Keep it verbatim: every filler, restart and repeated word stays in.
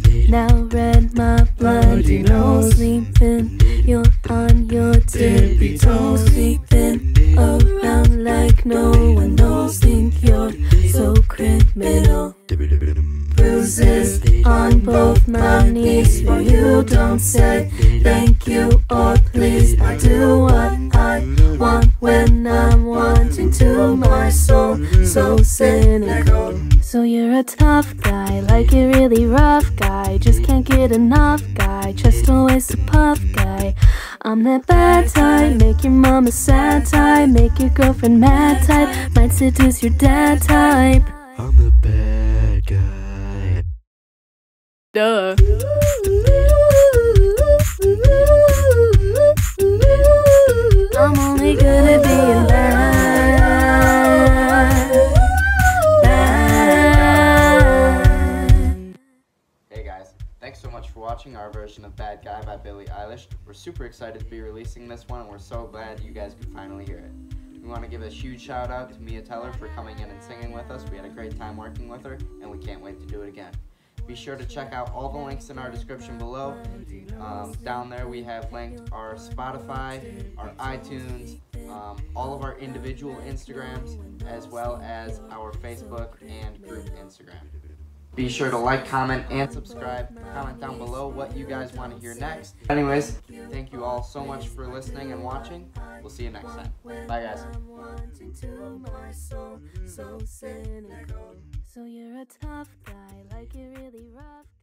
Now red my bloody nose. Sleeping, you're on your tippy toes. Sleeping around like no one knows. Think you're so criminal. Bruises on both my knees. For you don't say thank you or please. I do what I want when I'm wanting to. My soul so cynical. So you're a tough guy, like a really rough guy. Just can't get enough guy, just always a puff guy. I'm that bad type, make your mama sad type. Make your girlfriend mad type, might seduce your dad type. I'm the bad guy. Duh. I'm only good at being bad. Bad. Hey guys, thanks so much for watching our version of Bad Guy by Billie Eilish. We're super excited to be releasing this one, and we're so glad you guys could finally hear it. We want to give a huge shout out to Mia Teller for coming in and singing with us. We had a great time working with her, and we can't wait to do it again. Be sure to check out all the links in our description below. Um, down there we have linked our Spotify, our iTunes, um, all of our individual Instagrams, as well as our Facebook and group Instagram. Be sure to like, comment, and subscribe. Comment down below what you guys want to hear next. Anyways, thank you all so much for listening and watching. We'll see you next time. Bye guys. So you're a tough guy, like a really rough